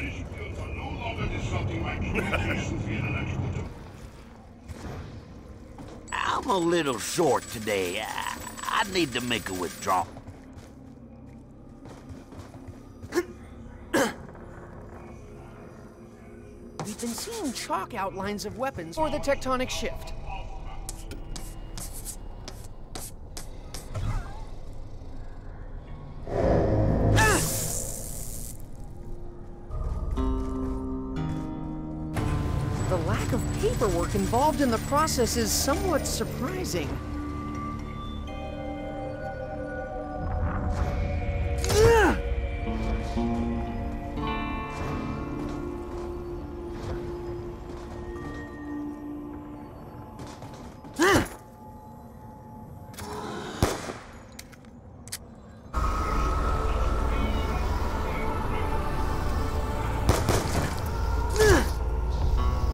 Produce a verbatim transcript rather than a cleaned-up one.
Energy fields are no longer disrupting my communication field electrical. I'm a little short today. I, I need to make a withdrawal. We've been seeing chalk outlines of weapons for the tectonic shift. The lack of paperwork involved in the process is somewhat surprising.